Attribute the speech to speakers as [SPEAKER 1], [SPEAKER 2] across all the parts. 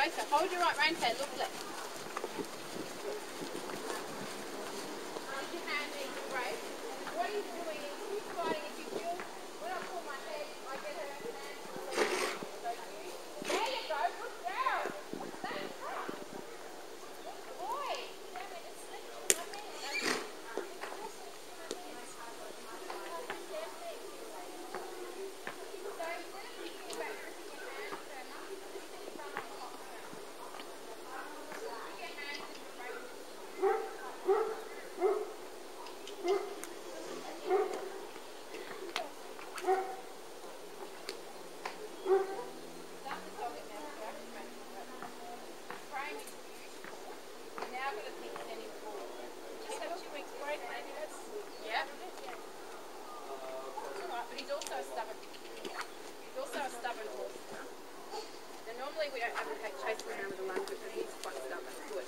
[SPEAKER 1] closer. Hold your right rein, Ted. Look left. Keep your hand in the brake. What he's doing is he's sliding. If you feel, when I pull my head, I get her hand to the left. So there you go. Good girl. That's right. Good boy. We don't advocate chasing around with a lunge, but he's quite stubborn. Good.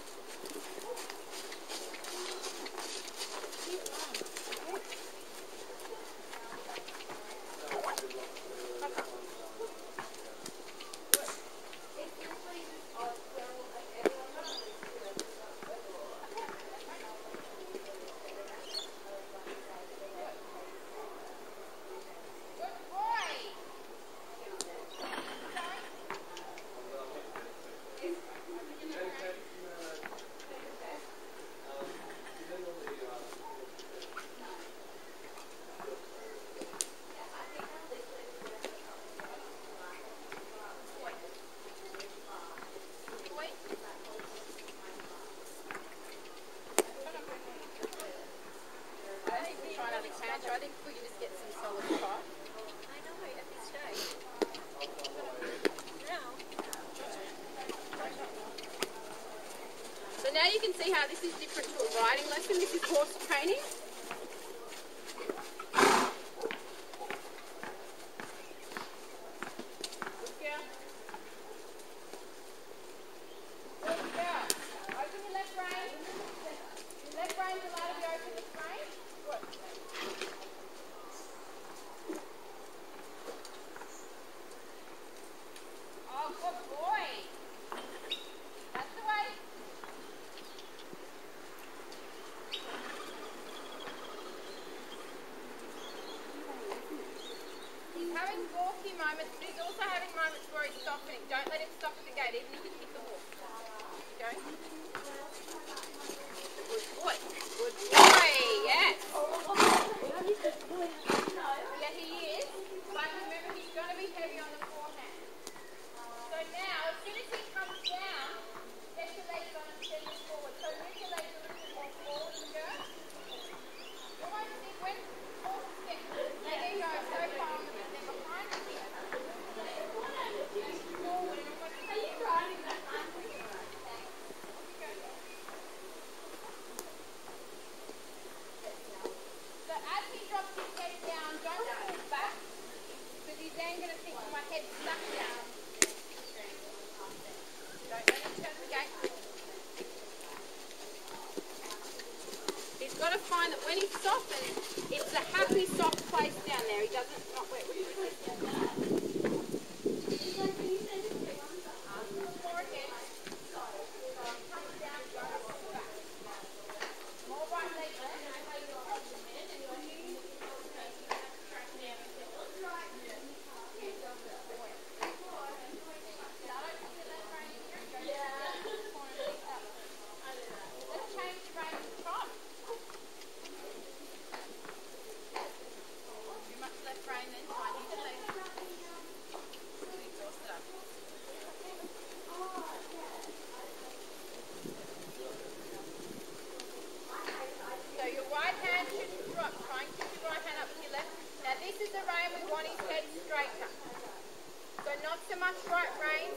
[SPEAKER 1] I think we can just get some solid spot.
[SPEAKER 2] I know, at this stage.
[SPEAKER 1] So now you can see how this is different to a riding lesson. This is horse training. Good girl. Good girl. Open your left rein. Your left rein's allowed to be open this rein. Good. Oh, good boy. That's the way. He's having walky moments, but he's also having moments where he's softening. Don't let him stop at the gate, even if you hit the horse. Go. Good boy. Good boy. Yes. Yeah, he is. But remember, he's going to be heavy on the forehand. So now, as soon as he comes down, get your legs on and send them forward. So move your legs a little bit more forward and go. You won't see when horses get letting go so far that they're behind you here. Forward and almost keep riding that line. So as he drops his head down, don't pull back, because he's then going to think my head's stuck down. Don't let him turn the gate. He's got to find that when he softens, it's a happy, soft place down there. He doesn't not wet with his head. Forehead. Comes down, don't pull back. More right leg left. This is the rein we want his head straighter. So not so much right rein.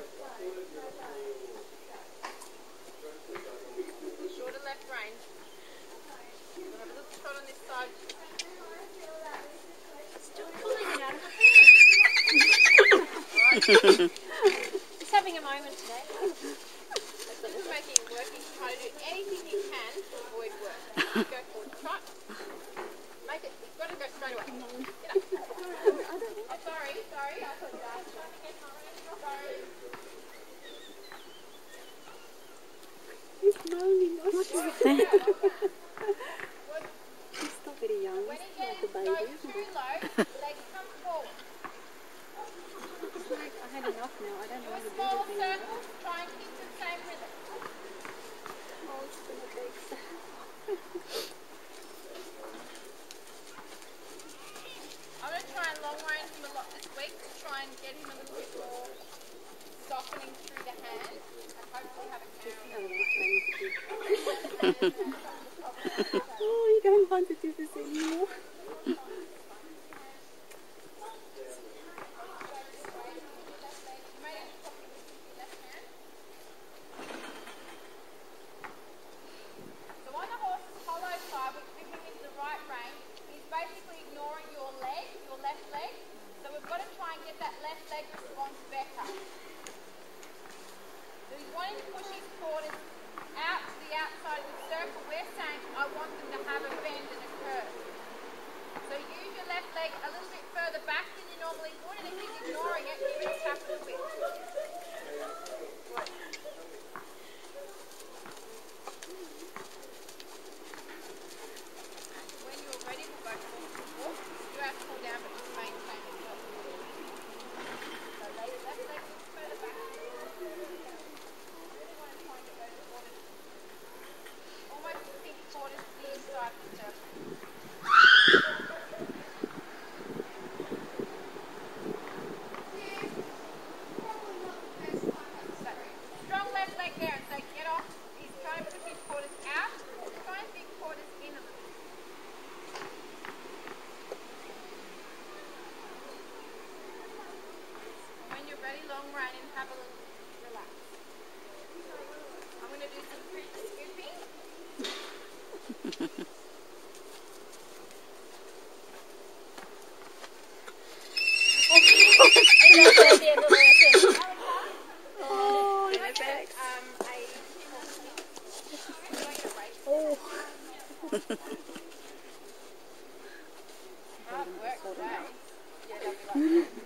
[SPEAKER 1] Shorter left rein. We'll have a little shot on this side.
[SPEAKER 2] Still pulling it out of my hand. He's having a moment today.
[SPEAKER 1] This is making it work. He's trying to do anything he can to avoid work. Go forward. Trot. Make it. He's got to go straight away. Get up. Oh, sorry. I thought you were trying to get my rein. Sorry. too low, legs come forward.
[SPEAKER 2] It's like I had enough now. I don't
[SPEAKER 1] Do
[SPEAKER 2] know
[SPEAKER 1] a
[SPEAKER 2] how to do
[SPEAKER 1] small
[SPEAKER 2] anything
[SPEAKER 1] circle,
[SPEAKER 2] now.
[SPEAKER 1] try and keep the same rhythm.
[SPEAKER 2] Oh, it's been a big
[SPEAKER 1] I'm going to try and long range him a lot this week to try and get him a little bit more softening through the hand and hopefully have a cow.
[SPEAKER 2] Oh, you don't want to do this anymore.
[SPEAKER 1] So on the horse's hollow side, which gives him into the right rein, he's basically ignoring your leg, your left leg. So we've got to try and get that left leg response better. So he's wanting to push his quarters out to the outside of the circle. We're saying I want them to have a bend and a curve. So use your left leg a little bit further back than you normally would, and if he's ignoring it, give it a tap of the whip. When you're ready, we'll go forward to walk. You have to pull down, but just maintain it. So lay your left leg a little further back. Almost sink quarters to the inside of the circle. Strong left leg there, and so get off. He's trying to push his quarters out. Try and big quarters in a little. When you're ready, long rein and have a little relax. I'm going to do some quick scooping.
[SPEAKER 2] Oh,
[SPEAKER 1] Can I get
[SPEAKER 2] oh.
[SPEAKER 1] hard work today. Yeah, they'll be like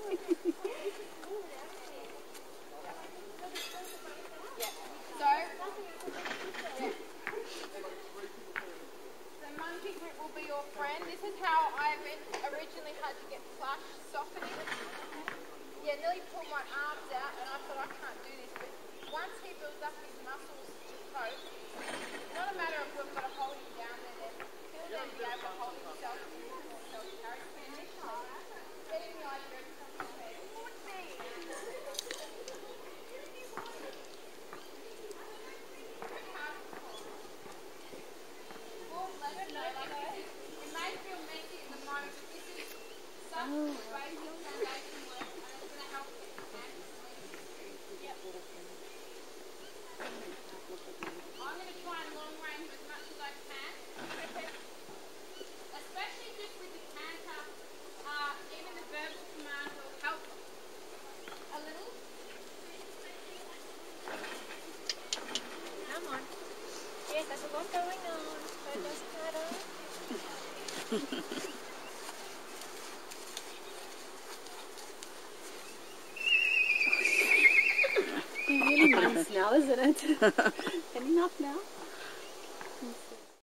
[SPEAKER 1] So monkey grip will be your friend. This is how I originally had to get flush softening. Yeah, nearly pulled my arms out and I thought I can't do this, but once he builds up his muscles to cope, it's not a matter of we've got to hold him down there, he'll then be able to hold himself and do more self-carry. But initially, getting the idea of something would be. It may feel messy at the moment, but this is such basic foundation work and it's going to help you. I'm going to try and long range as much as I can, especially just with the canter. Even the verbal command will help a little.
[SPEAKER 2] Come on. Yes, there's a lot going on, but it doesn't matter. It's really nice now, isn't it? Enough now.